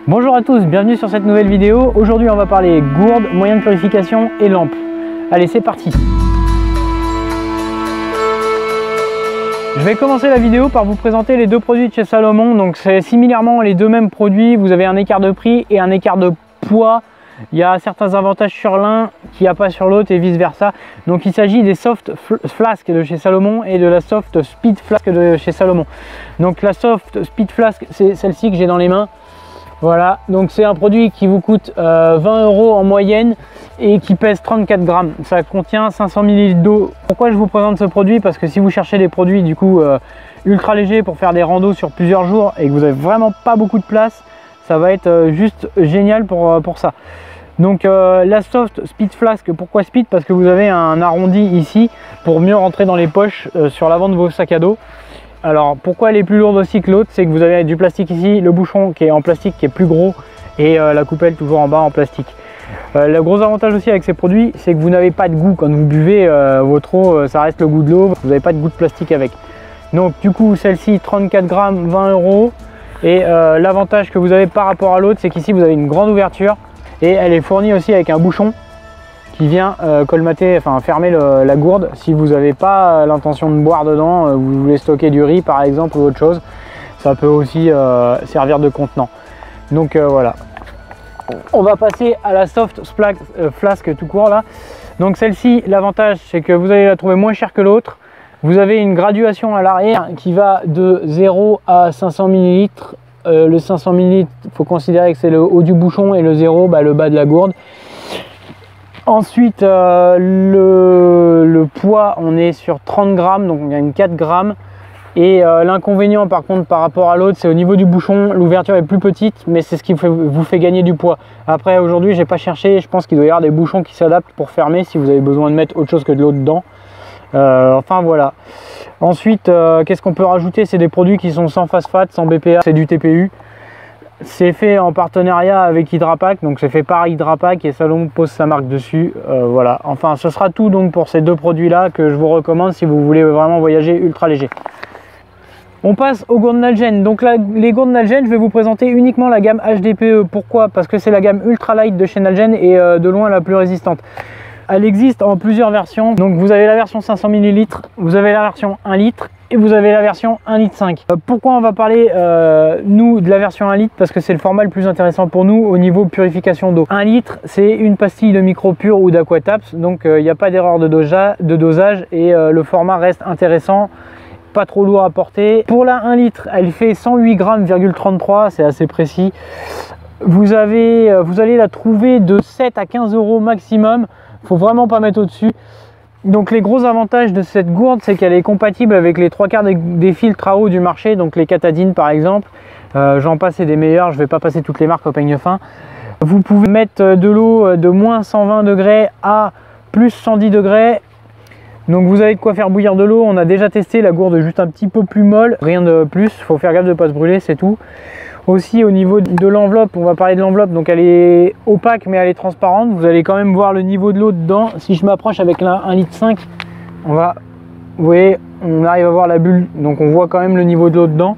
Bonjour à tous, bienvenue sur cette nouvelle vidéo. Aujourd'hui on va parler gourde, moyens de purification et lampes. Allez, c'est parti. Je vais commencer la vidéo par vous présenter les deux produits de chez Salomon. Donc c'est similairement les deux mêmes produits, vous avez un écart de prix et un écart de poids. Il y a certains avantages sur l'un qu'il n'y a pas sur l'autre et vice versa. Donc il s'agit des soft flasks de chez Salomon et de la soft speed flask de chez Salomon. Donc la soft speed flask, c'est celle-ci que j'ai dans les mains. Voilà, donc c'est un produit qui vous coûte 20 € en moyenne et qui pèse 34 grammes. Ça contient 500 ml d'eau. Pourquoi je vous présente ce produit? Parce que si vous cherchez des produits du coup ultra légers pour faire des randos sur plusieurs jours et que vous n'avez vraiment pas beaucoup de place, ça va être juste génial pour ça. Donc la soft speed flask, pourquoi speed? Parce que vous avez un arrondi ici pour mieux rentrer dans les poches sur l'avant de vos sacs à dos. Alors pourquoi elle est plus lourde aussi que l'autre? C'est que vous avez du plastique ici, le bouchon qui est en plastique qui est plus gros et la coupelle toujours en bas en plastique. Le gros avantage aussi avec ces produits, c'est que vous n'avez pas de goût quand vous buvez votre eau, ça reste le goût de l'eau, vous n'avez pas de goût de plastique avec. Donc du coup celle-ci 34 grammes, 20 € et l'avantage que vous avez par rapport à l'autre, c'est qu'ici vous avez une grande ouverture et elle est fournie aussi avec un bouchon qui vient colmater, enfin fermer la gourde si vous n'avez pas l'intention de boire dedans, vous voulez stocker du riz par exemple ou autre chose, ça peut aussi servir de contenant. Donc voilà, on va passer à la soft flask tout court là. Donc celle-ci, l'avantage c'est que vous allez la trouver moins chère que l'autre. Vous avez une graduation à l'arrière qui va de 0 à 500 ml. Le 500 ml, il faut considérer que c'est le haut du bouchon et le 0, le bas de la gourde. Ensuite, le poids, on est sur 30 grammes, donc on gagne 4 grammes. Et l'inconvénient par contre par rapport à l'autre, c'est au niveau du bouchon, l'ouverture est plus petite, mais c'est ce qui vous fait gagner du poids. Après aujourd'hui, j'ai pas cherché, je pense qu'il doit y avoir des bouchons qui s'adaptent pour fermer si vous avez besoin de mettre autre chose que de l'eau dedans. Enfin voilà. Ensuite, qu'est-ce qu'on peut rajouter? C'est des produits qui sont sans phosphate, sans BPA, c'est du TPU. C'est fait en partenariat avec Hydrapak, donc c'est fait par Hydrapak et Salomon pose sa marque dessus. Voilà, enfin ce sera tout donc pour ces deux produits là que je vous recommande si vous voulez vraiment voyager ultra léger. On passe aux gourdes Nalgene. Donc là, les gourdes Nalgene, je vais vous présenter uniquement la gamme HDPE. Pourquoi? Parce que c'est la gamme ultra light de chez Nalgene et de loin la plus résistante. Elle existe en plusieurs versions. Donc vous avez la version 500 ml, vous avez la version 1 litre et vous avez la version 1,5 litre. Pourquoi on va parler nous de la version 1 litre? Parce que c'est le format le plus intéressant pour nous au niveau purification d'eau. 1 litre, c'est une pastille de micro-pur ou d'Aquataps, donc il n'y a pas d'erreur de dosage et le format reste intéressant, pas trop lourd à porter. Pour la 1 litre, elle fait 108 grammes,33, c'est assez précis. Vous allez la trouver de 7 à 15 € maximum. Faut vraiment pas mettre au-dessus. Donc les gros avantages de cette gourde, c'est qu'elle est compatible avec les 3/4 des filtres à eau du marché, donc les Katadyn par exemple. J'en passe et des meilleurs, je vais pas passer toutes les marques au peigne fin. Vous pouvez mettre de l'eau de moins 120 degrés à plus 110 degrés. Donc vous avez de quoi faire bouillir de l'eau. On a déjà testé la gourde juste un petit peu plus molle, rien de plus, faut faire gaffe de ne pas se brûler, c'est tout. Aussi au niveau de l'enveloppe, on va parler de l'enveloppe, donc elle est opaque mais elle est transparente. Vous allez quand même voir le niveau de l'eau dedans. Si je m'approche avec la 1,5 litre, on va, vous voyez, on arrive à voir la bulle, donc on voit quand même le niveau de l'eau dedans.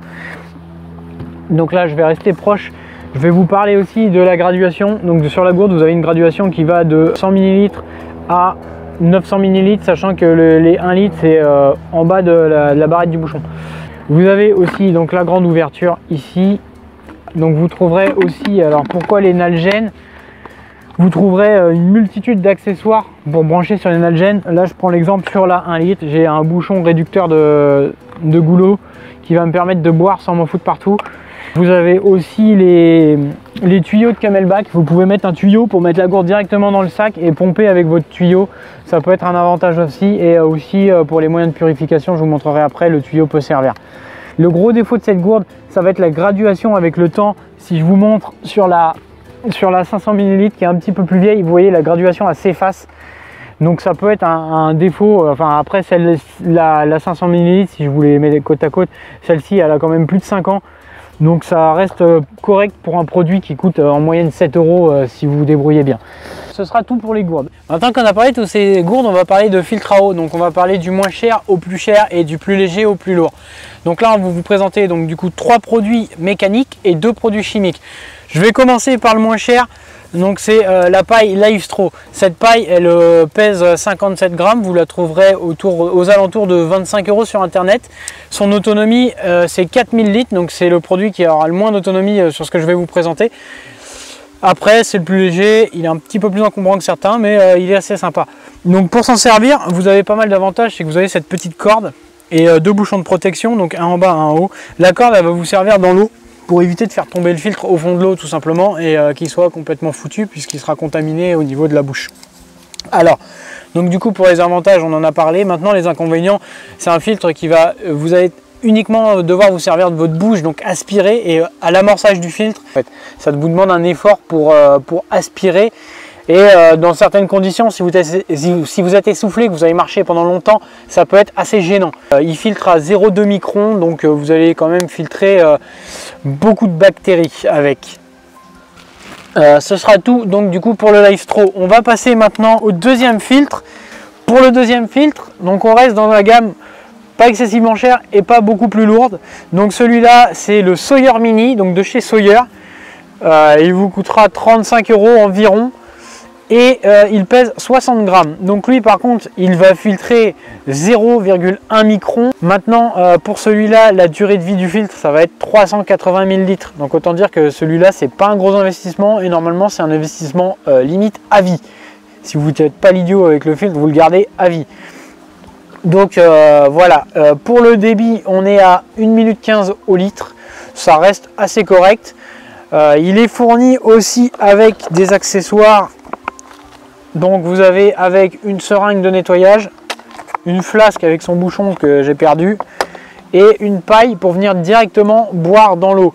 Donc là je vais rester proche. Je vais vous parler aussi de la graduation. Donc sur la gourde, vous avez une graduation qui va de 100 ml à 900 ml, sachant que les 1 litre c'est en bas de la barrette du bouchon. Vous avez aussi donc la grande ouverture ici. Donc vous trouverez aussi, alors pourquoi les Nalgene? Vous trouverez une multitude d'accessoires pour brancher sur les Nalgene. Là je prends l'exemple sur la 1 litre, j'ai un bouchon réducteur de goulot qui va me permettre de boire sans m'en foutre partout. Vous avez aussi les tuyaux de Camelback. Vous pouvez mettre un tuyau pour mettre la gourde directement dans le sac et pomper avec votre tuyau. Ça peut être un avantage aussi. Et aussi pour les moyens de purification, je vous montrerai après, le tuyau peut servir. Le gros défaut de cette gourde, ça va être la graduation avec le temps. Si je vous montre sur la 500 ml qui est un petit peu plus vieille, vous voyez la graduation elle s'efface. Donc ça peut être un défaut. Enfin après la 500 ml, si je vous les mets côte à côte, celle-ci elle a quand même plus de 5 ans. Donc ça reste correct pour un produit qui coûte en moyenne 7 € si vous vous débrouillez bien. Ce sera tout pour les gourdes. Maintenant qu'on a parlé de toutes ces gourdes, on va parler de filtre à eau. Donc on va parler du moins cher au plus cher et du plus léger au plus lourd. Donc là on va vous présenter donc du coup 3 produits mécaniques et 2 produits chimiques. Je vais commencer par le moins cher. Donc c'est la paille Livestro. Cette paille elle pèse 57 grammes, vous la trouverez aux alentours de 25 € sur internet. Son autonomie c'est 4000 litres, donc c'est le produit qui aura le moins d'autonomie sur ce que je vais vous présenter. Après c'est le plus léger, il est un petit peu plus encombrant que certains, mais il est assez sympa. Donc pour s'en servir, vous avez pas mal d'avantages, c'est que vous avez cette petite corde et 2 bouchons de protection, donc un en bas, un en haut. La corde elle va vous servir dans l'eau pour éviter de faire tomber le filtre au fond de l'eau tout simplement et qu'il soit complètement foutu puisqu'il sera contaminé au niveau de la bouche. Alors, donc du coup pour les avantages on en a parlé, maintenant les inconvénients, c'est un filtre qui va, vous allez uniquement devoir vous servir de votre bouche, donc aspirer et à l'amorçage du filtre, en fait, ça vous demande un effort pour aspirer. Et dans certaines conditions, si vous êtes essoufflé, que vous avez marché pendant longtemps, ça peut être assez gênant. Il filtre à 0,2 microns, donc vous allez quand même filtrer beaucoup de bactéries avec. Ce sera tout donc du coup pour le Livestro. On va passer maintenant au deuxième filtre. Pour le deuxième filtre, donc on reste dans la gamme pas excessivement chère et pas beaucoup plus lourde. Donc celui-là, c'est le Sawyer Mini, donc de chez Sawyer. Il vous coûtera 35 € environ. Et il pèse 60 grammes. Donc lui par contre il va filtrer 0,1 micron. Maintenant pour celui-là la durée de vie du filtre ça va être 380 000 litres. Donc autant dire que celui-là c'est pas un gros investissement et normalement c'est un investissement limite à vie. Si vous n'êtes pas l'idiot avec le filtre, vous le gardez à vie. Donc voilà, pour le débit on est à 1 minute 15 au litre. Ça reste assez correct. Il est fourni aussi avec des accessoires. Donc vous avez avec une seringue de nettoyage, une flasque avec son bouchon que j'ai perdu et une paille pour venir directement boire dans l'eau.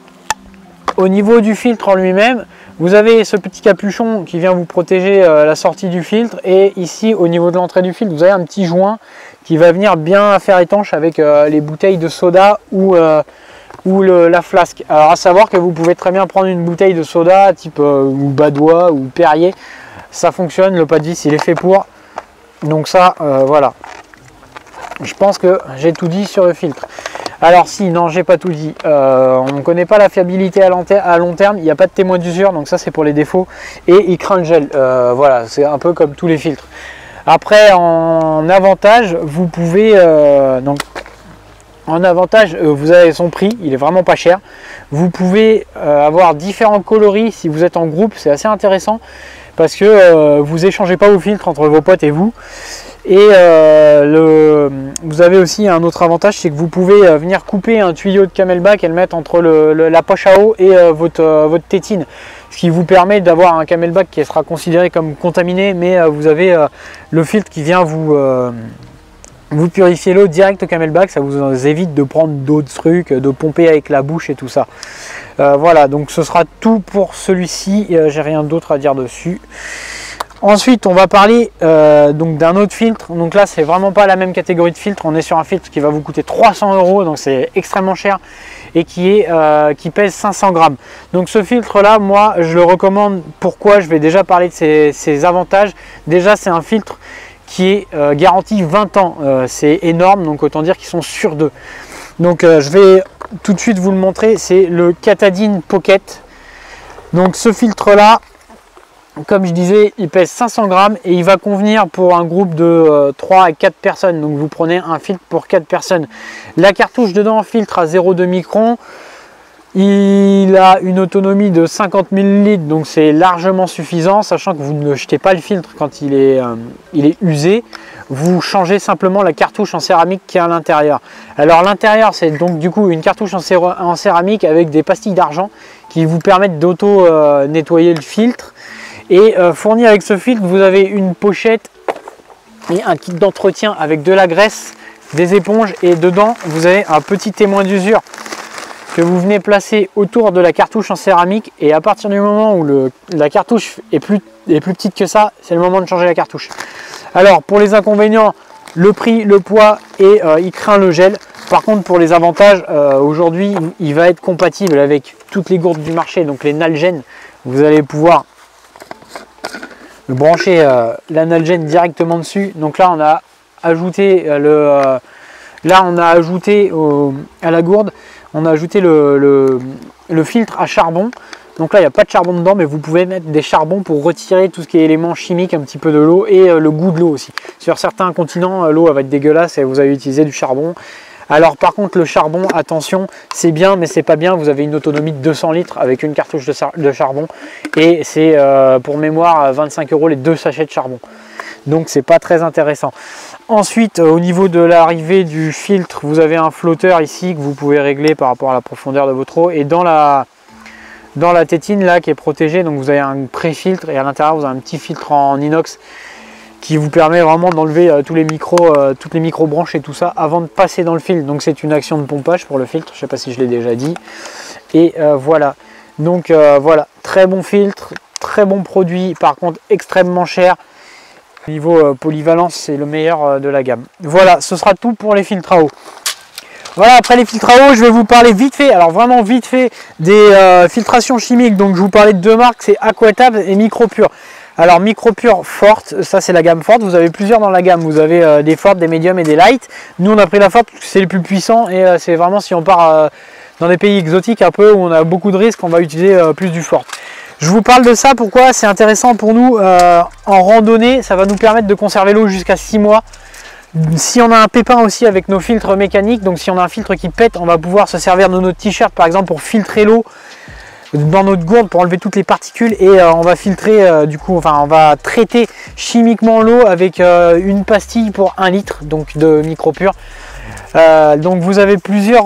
Au niveau du filtre en lui-même, vous avez ce petit capuchon qui vient vous protéger la sortie du filtre et ici au niveau de l'entrée du filtre vous avez un petit joint qui va venir bien faire étanche avec les bouteilles de soda ou la flasque. Alors à savoir que vous pouvez très bien prendre une bouteille de soda type ou Badois ou Perrier. Ça fonctionne, le pas de vis il est fait pour. Donc ça, voilà. Je pense que j'ai tout dit sur le filtre. Alors si, non, j'ai pas tout dit. On ne connaît pas la fiabilité à long terme. Il n'y a pas de témoin d'usure, donc ça c'est pour les défauts. Et il craint le gel. Voilà, c'est un peu comme tous les filtres. Après, en avantage, vous pouvez... en avantage, vous avez son prix, il est vraiment pas cher. Vous pouvez avoir différents coloris si vous êtes en groupe, c'est assez intéressant. Parce que vous échangez pas vos filtres entre vos potes et vous. Et vous avez aussi un autre avantage, c'est que vous pouvez venir couper un tuyau de Camelback et le mettre entre la poche à eau et votre tétine. Ce qui vous permet d'avoir un Camelback qui sera considéré comme contaminé, mais vous avez le filtre qui vient vous purifier l'eau direct au Camelback. Ça vous évite de prendre d'autres trucs, de pomper avec la bouche et tout ça. Voilà, donc ce sera tout pour celui-ci. J'ai rien d'autre à dire dessus. Ensuite, on va parler donc d'un autre filtre. Donc là, c'est vraiment pas la même catégorie de filtre. On est sur un filtre qui va vous coûter 300 €, donc c'est extrêmement cher et qui pèse 500 grammes. Donc ce filtre-là, moi, je le recommande. Pourquoi? Je vais déjà parler de ses avantages. Déjà, c'est un filtre qui est garanti 20 ans. C'est énorme, donc autant dire qu'ils sont sûrs d'eux. Donc je vais tout de suite vous le montrer, c'est le Katadyn Pocket. Donc ce filtre là, comme je disais, il pèse 500 grammes et il va convenir pour un groupe de 3 à 4 personnes. Donc vous prenez un filtre pour 4 personnes. La cartouche dedans filtre à 0,2 microns. Il a une autonomie de 50 ml, donc c'est largement suffisant, sachant que vous ne jetez pas le filtre quand il est usé. Vous changez simplement la cartouche en céramique qui est à l'intérieur. Alors l'intérieur, c'est donc du coup une cartouche en céramique avec des pastilles d'argent qui vous permettent d'auto-nettoyer le filtre. Et fourni avec ce filtre, vous avez une pochette et un kit d'entretien avec de la graisse, des éponges, et dedans vous avez un petit témoin d'usure que vous venez placer autour de la cartouche en céramique, et à partir du moment où la cartouche est plus petite que ça, c'est le moment de changer la cartouche. Alors pour les inconvénients, le prix, le poids et il craint le gel. par contre pour les avantages, aujourd'hui il va être compatible avec toutes les gourdes du marché, donc les Nalgene. Vous allez pouvoir brancher la Nalgene directement dessus. Donc là on a ajouté à la gourde, on a ajouté le filtre à charbon. Donc là il n'y a pas de charbon dedans, mais vous pouvez mettre des charbons pour retirer tout ce qui est éléments chimiques, un petit peu de l'eau et le goût de l'eau aussi. Sur certains continents l'eau va être dégueulasse et vous allez utiliser du charbon. Alors par contre le charbon, attention, c'est bien mais c'est pas bien. Vous avez une autonomie de 200 litres avec une cartouche de charbon et c'est pour mémoire 25 € les 2 sachets de charbon. Donc c'est pas très intéressant. Ensuite au niveau de l'arrivée du filtre, vous avez un flotteur ici que vous pouvez régler par rapport à la profondeur de votre eau, et dans la tétine là qui est protégée, donc vous avez un pré-filtre et à l'intérieur vous avez un petit filtre en inox qui vous permet vraiment d'enlever toutes les micro branches et tout ça avant de passer dans le filtre. Donc c'est une action de pompage pour le filtre, je sais pas si je l'ai déjà dit. Et voilà, donc voilà, très bon filtre, très bon produit, par contre extrêmement cher. Au niveau polyvalence, c'est le meilleur de la gamme. Voilà, ce sera tout pour les filtres à eau. Voilà, après les filtres à eau, je vais vous parler vite fait, alors vraiment vite fait, des filtrations chimiques. Donc je vous parlais de deux marques, c'est Aquatab et Micropure. Alors Micropure forte, ça c'est la gamme forte, vous avez plusieurs dans la gamme, vous avez des fortes, des médiums et des light. Nous on a pris la forte parce que c'est les plus puissants et c'est vraiment si on part dans des pays exotiques un peu où on a beaucoup de risques, on va utiliser plus du forte. Je vous parle de ça, pourquoi c'est intéressant pour nous en randonnée, ça va nous permettre de conserver l'eau jusqu'à 6 mois. Si on a un pépin aussi avec nos filtres mécaniques, donc si on a un filtre qui pète, on va pouvoir se servir de notre t-shirt par exemple pour filtrer l'eau dans notre gourde pour enlever toutes les particules, et on va filtrer du coup, enfin on va traiter chimiquement l'eau avec une pastille pour 1 litre donc de Micropure. Donc vous avez plusieurs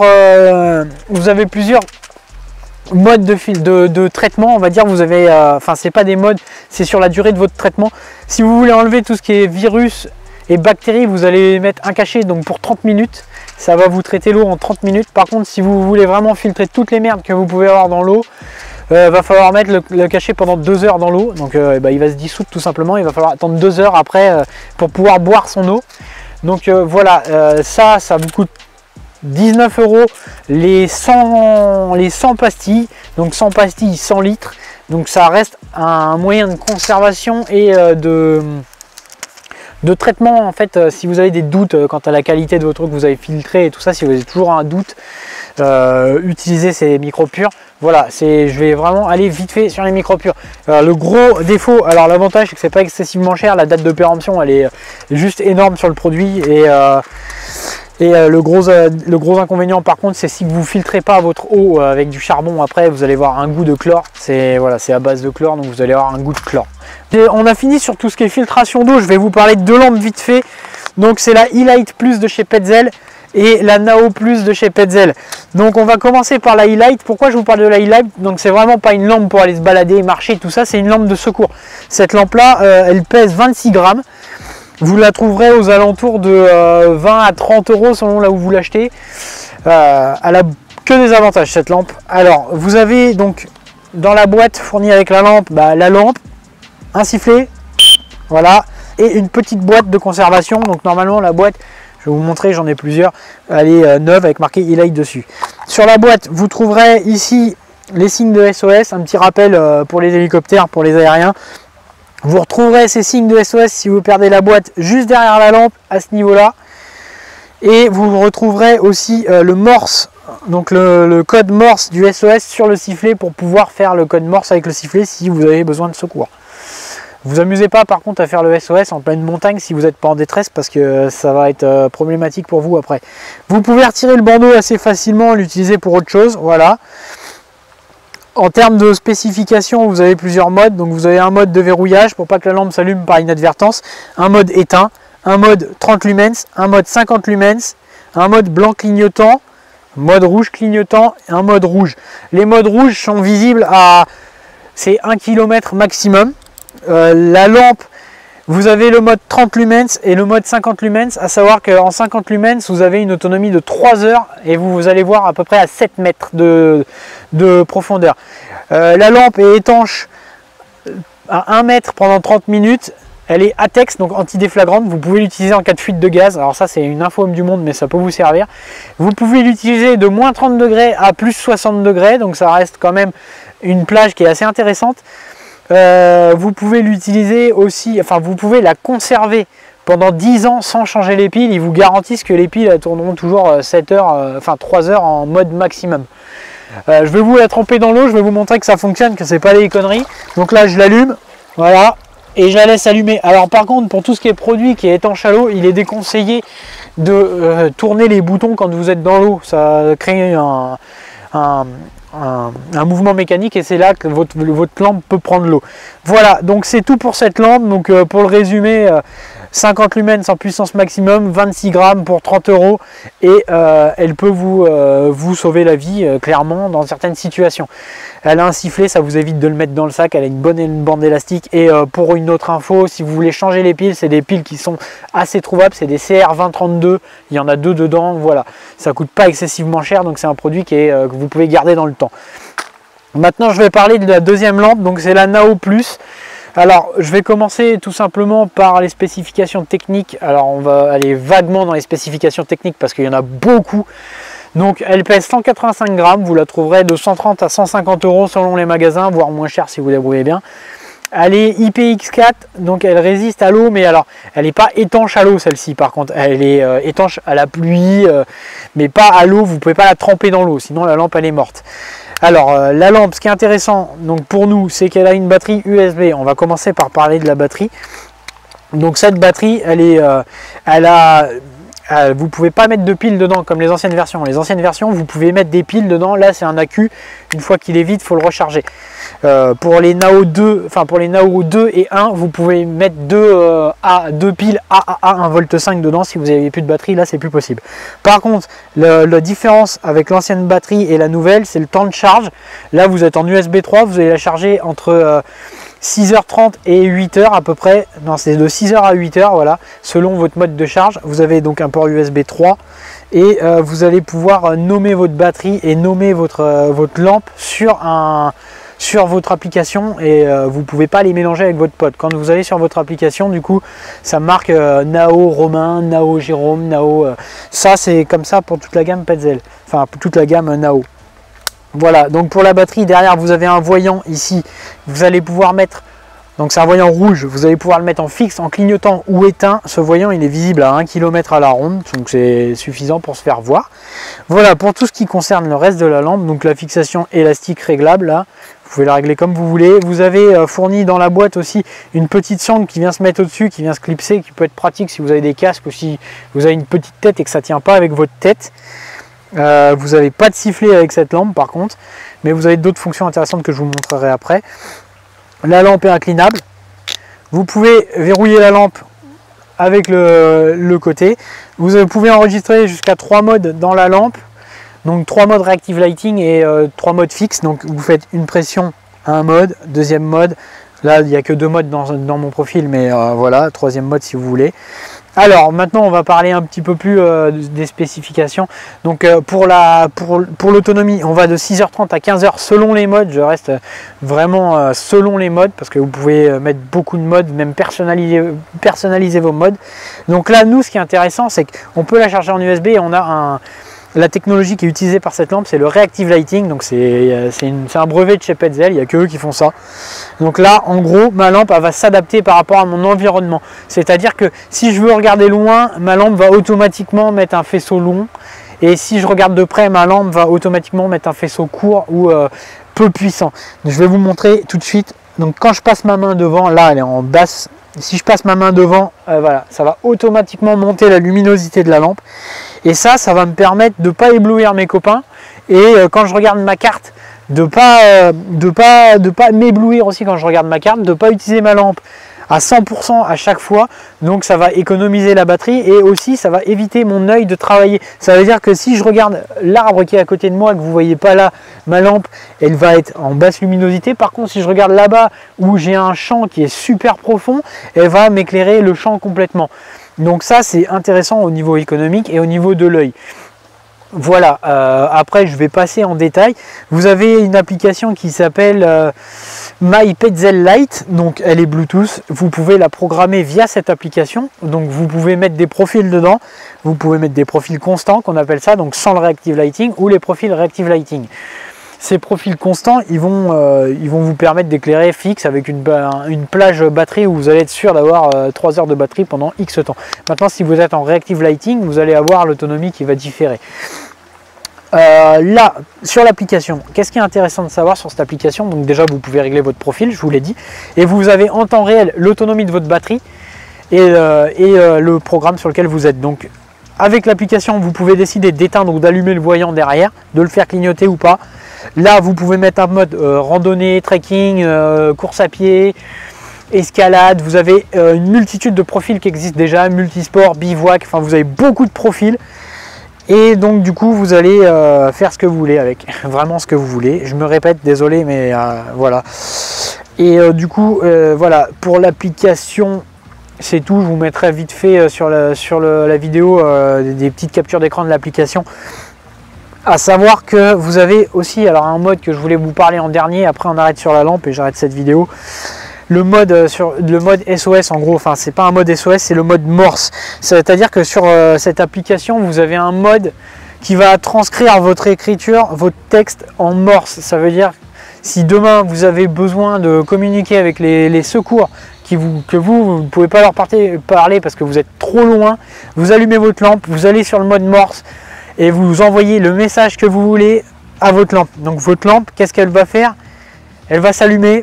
modes de traitement, on va dire. Vous avez enfin c'est pas des modes, c'est sur la durée de votre traitement. Si vous voulez enlever tout ce qui est virus et bactéries, vous allez mettre un cachet donc pour 30 minutes, ça va vous traiter l'eau en 30 minutes. Par contre si vous voulez vraiment filtrer toutes les merdes que vous pouvez avoir dans l'eau, va falloir mettre le cachet pendant 2 heures dans l'eau, donc il va se dissoudre tout simplement, il va falloir attendre 2 heures après pour pouvoir boire son eau. Donc voilà, ça vous coûte 19 € les 100 pastilles, donc 100 pastilles 100 litres, donc ça reste un moyen de conservation et de traitement en fait. Si vous avez des doutes quant à la qualité de votre eau que vous avez filtré et tout ça, si vous avez toujours un doute, utilisez ces Micropure. Voilà, je vais vraiment aller vite fait sur les Micropure. Le gros défaut, alors l'avantage c'est que c'est pas excessivement cher, la date de péremption elle est juste énorme sur le produit, et le gros inconvénient par contre, c'est si vous filtrez pas votre eau avec du charbon, après vous allez voir un goût de chlore. C'est voilà, c'est à base de chlore, donc vous allez avoir un goût de chlore. Et on a fini sur tout ce qui est filtration d'eau. Je vais vous parler de deux lampes vite fait. Donc c'est la E-Light Plus de chez Petzl et la Nao Plus de chez Petzl. Donc on va commencer par la E-Light. Pourquoi je vous parle de la E-Light? Donc c'est vraiment pas une lampe pour aller se balader, marcher, tout ça, c'est une lampe de secours. Cette lampe là, elle pèse 26 grammes. Vous la trouverez aux alentours de 20 à 30 € selon là où vous l'achetez. Elle a que des avantages cette lampe. Alors vous avez donc dans la boîte fournie avec la lampe, la lampe, un sifflet, voilà, et une petite boîte de conservation. Donc normalement la boîte, je vais vous montrer, j'en ai plusieurs, elle est neuve avec marqué E-Light dessus. Sur la boîte vous trouverez ici les signes de SOS, un petit rappel pour les hélicoptères, pour les aériens. Vous retrouverez ces signes de SOS si vous perdez la boîte juste derrière la lampe à ce niveau là, et vous retrouverez aussi le Morse, donc le code Morse du SOS sur le sifflet pour pouvoir faire le code Morse avec le sifflet si vous avez besoin de secours. Vous amusez pas par contre à faire le SOS en pleine montagne si vous n'êtes pas en détresse, parce que ça va être problématique pour vous après. Vous pouvez retirer le bandeau assez facilement, l'utiliser pour autre chose, voilà. En termes de spécification, vous avez plusieurs modes. Donc vous avez un mode de verrouillage pour pas que la lampe s'allume par inadvertance, un mode éteint, un mode 30 lumens, un mode 50 lumens, un mode blanc clignotant, mode rouge clignotant et un mode rouge. Les modes rouges sont visibles à 1 km maximum. La lampe, vous avez le mode 30 lumens et le mode 50 lumens, à savoir qu'en 50 lumens vous avez une autonomie de 3 heures et vous allez voir à peu près à 7 mètres de profondeur. La lampe est étanche à 1 mètre pendant 30 minutes Elle est ATEX, donc antidéflagrante. Vous pouvez l'utiliser en cas de fuite de gaz. Alors ça, c'est une info homme du monde, mais ça peut vous servir. Vous pouvez l'utiliser de moins 30 degrés à plus 60 degrés. Donc ça reste quand même une plage qui est assez intéressante. Vous pouvez l'utiliser aussi, enfin vous pouvez la conserver pendant 10 ans sans changer les piles. Ils vous garantissent que les piles elles tourneront toujours 7 heures, enfin 3 heures en mode maximum. Je vais vous la tremper dans l'eau, je vais vous montrer que ça fonctionne, que c'est pas des conneries. Donc là je l'allume, voilà. Et je la laisse allumer. Alors par contre, pour tout ce qui est produit qui est étanche à l'eau, il est déconseillé de tourner les boutons quand vous êtes dans l'eau. Ça crée un mouvement mécanique et c'est là que votre lampe peut prendre l'eau. Voilà, donc c'est tout pour cette lampe. Donc pour le résumer, 50 lumens en puissance maximum, 26 grammes pour 30 € et elle peut vous sauver la vie clairement dans certaines situations. Elle a un sifflet, ça vous évite de le mettre dans le sac, elle a une bonne bande élastique. Et pour une autre info, si vous voulez changer les piles, c'est des piles qui sont assez trouvables, c'est des CR2032, il y en a 2 dedans, voilà. Ça coûte pas excessivement cher, donc c'est un produit que vous pouvez garder dans le temps. Maintenant je vais parler de la deuxième lampe, donc c'est la Nao Plus. Alors je vais commencer tout simplement par les spécifications techniques. Alors on va aller vaguement dans les spécifications techniques parce qu'il y en a beaucoup. Donc elle pèse 185 grammes, vous la trouverez de 130 à 150 € selon les magasins, voire moins cher si vous débrouillez bien. Elle est IPX4, donc elle résiste à l'eau, mais alors elle n'est pas étanche à l'eau celle-ci par contre. Elle est étanche à la pluie, mais pas à l'eau, vous ne pouvez pas la tremper dans l'eau, sinon la lampe elle est morte. Alors la lampe, ce qui est intéressant donc pour nous, c'est qu'elle a une batterie USB. On va commencer par parler de la batterie. Donc cette batterie, vous pouvez pas mettre de piles dedans comme les anciennes versions. Les anciennes versions, vous pouvez mettre des piles dedans. Là, c'est un accu. Une fois qu'il est vide, il faut le recharger. Pour les Nao 2, enfin pour les Nao 2 et 1, vous pouvez mettre deux piles AAA 1,5 V dedans. Si vous n'avez plus de batterie, là, c'est plus possible. Par contre, la différence avec l'ancienne batterie et la nouvelle, c'est le temps de charge. Là, vous êtes en USB 3, vous allez la charger entre 6h30 et 8h à peu près. Non, c'est de 6h à 8h, voilà, selon votre mode de charge. Vous avez donc un port USB 3 et vous allez pouvoir nommer votre batterie et nommer votre lampe sur votre application et vous ne pouvez pas les mélanger avec votre pote. Quand vous allez sur votre application, du coup, ça marque Nao Romain, Nao Jérôme, Nao. Ça, c'est comme ça pour toute la gamme Petzl, enfin pour toute la gamme Nao. Voilà, donc pour la batterie, derrière vous avez un voyant ici, vous allez pouvoir mettre, donc c'est un voyant rouge, vous allez pouvoir le mettre en fixe, en clignotant ou éteint. Ce voyant il est visible à 1 km à la ronde, donc c'est suffisant pour se faire voir. Voilà pour tout ce qui concerne le reste de la lampe, donc la fixation élastique réglable là, vous pouvez la régler comme vous voulez. Vous avez fourni dans la boîte aussi une petite sangle qui vient se mettre au-dessus, qui vient se clipser, qui peut être pratique si vous avez des casques ou si vous avez une petite tête et que ça ne tient pas avec votre tête. Vous n'avez pas de sifflet avec cette lampe par contre, mais vous avez d'autres fonctions intéressantes que je vous montrerai après. La lampe est inclinable, vous pouvez verrouiller la lampe avec le côté. Vous pouvez enregistrer jusqu'à 3 modes dans la lampe, donc 3 modes Reactive Lighting et 3 modes fixes. Donc vous faites une pression, un mode, deuxième mode. Là il n'y a que 2 modes dans mon profil, mais voilà, troisième mode si vous voulez. Alors maintenant on va parler un petit peu plus des spécifications. Donc pour l'autonomie, on va de 6h30 à 15h selon les modes. Je reste vraiment selon les modes parce que vous pouvez mettre beaucoup de modes, même personnaliser vos modes. Donc là nous ce qui est intéressant c'est qu'on peut la charger en USB et on a la technologie qui est utilisée par cette lampe, c'est le Reactive Lighting. Donc c'est un brevet de chez Petzl, il n'y a que eux qui font ça. Donc là, en gros, ma lampe elle va s'adapter par rapport à mon environnement. C'est-à-dire que si je veux regarder loin, ma lampe va automatiquement mettre un faisceau long. Et si je regarde de près, ma lampe va automatiquement mettre un faisceau court ou peu puissant. Donc, je vais vous montrer tout de suite. Donc quand je passe ma main devant, là elle est en basse. Si je passe ma main devant, voilà, ça va automatiquement monter la luminosité de la lampe. Et ça va me permettre de ne pas éblouir mes copains. Et quand je regarde ma carte, de pas m'éblouir aussi quand je regarde ma carte, de ne pas utiliser ma lampe à 100% à chaque fois. Donc ça va économiser la batterie et aussi ça va éviter mon œil de travailler. Ça veut dire que si je regarde l'arbre qui est à côté de moi, que vous ne voyez pas là, ma lampe elle va être en basse luminosité. Par contre si je regarde là-bas où j'ai un champ qui est super profond, elle va m'éclairer le champ complètement. Donc ça c'est intéressant au niveau économique et au niveau de l'œil. Voilà, après je vais passer en détail. Vous avez une application qui s'appelle MyPetzel Lite, donc elle est Bluetooth. Vous pouvez la programmer via cette application, donc vous pouvez mettre des profils dedans. Vous pouvez mettre des profils constants qu'on appelle ça, donc sans le Reactive Lighting, ou les profils Reactive Lighting. Ces profils constants, ils vont vous permettre d'éclairer fixe avec une plage batterie où vous allez être sûr d'avoir 3 heures de batterie pendant X temps. Maintenant, si vous êtes en Reactive Lighting, vous allez avoir l'autonomie qui va différer. Là, sur l'application, qu'est-ce qui est intéressant de savoir sur cette application? Donc déjà, vous pouvez régler votre profil, je vous l'ai dit, et vous avez en temps réel l'autonomie de votre batterie et le programme sur lequel vous êtes. Donc, avec l'application, vous pouvez décider d'éteindre ou d'allumer le voyant derrière, de le faire clignoter ou pas. Là, vous pouvez mettre un mode randonnée, trekking, course à pied, escalade. Vous avez une multitude de profils qui existent déjà, multisport, bivouac, enfin vous avez beaucoup de profils. Et donc du coup, vous allez faire ce que vous voulez avec, vraiment ce que vous voulez. Je me répète, désolé, mais voilà. Et du coup, voilà, pour l'application, c'est tout. Je vous mettrai vite fait sur la vidéo des petites captures d'écran de l'application. À savoir que vous avez aussi alors un mode que je voulais vous parler en dernier, après on arrête sur la lampe et j'arrête cette vidéo. Le mode SOS, en gros, enfin c'est pas un mode SOS, c'est le mode Morse. C'est-à-dire que sur cette application, vous avez un mode qui va transcrire votre écriture, votre texte en Morse. Ça veut dire si demain vous avez besoin de communiquer avec les secours que vous ne pouvez pas leur parler parce que vous êtes trop loin, vous allumez votre lampe, vous allez sur le mode Morse et vous envoyez le message que vous voulez à votre lampe. Donc votre lampe, qu'est-ce qu'elle va faire? Elle va s'allumer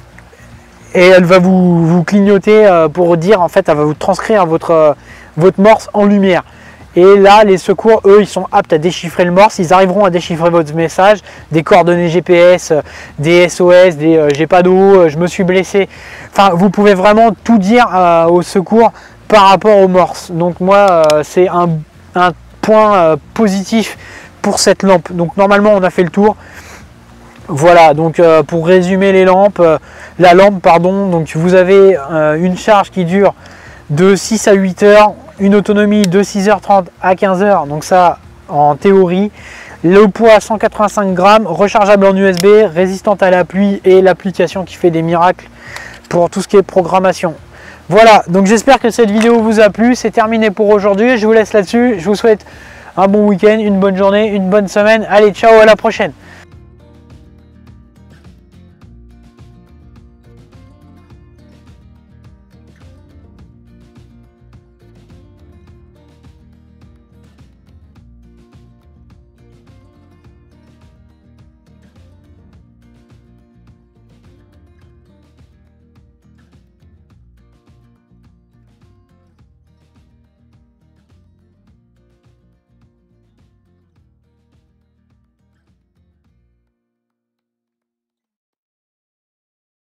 et elle va vous clignoter pour dire, en fait, elle va vous transcrire votre Morse en lumière. Et là, les secours, eux, ils sont aptes à déchiffrer le Morse. Ils arriveront à déchiffrer votre message, des coordonnées GPS, des SOS, des j'ai pas d'eau, je me suis blessé. Enfin, vous pouvez vraiment tout dire au secours par rapport au Morse. Donc moi, c'est un point positif pour cette lampe. Donc normalement, on a fait le tour. Voilà, donc pour résumer les lampes, la lampe, pardon, donc vous avez une charge qui dure de 6 à 8 heures, une autonomie de 6h30 à 15h, donc ça en théorie. Le poids 185 grammes, rechargeable en USB, résistante à la pluie et l'application qui fait des miracles pour tout ce qui est programmation. Voilà, donc j'espère que cette vidéo vous a plu, c'est terminé pour aujourd'hui, je vous laisse là-dessus, je vous souhaite un bon week-end, une bonne journée, une bonne semaine, allez ciao, à la prochaine.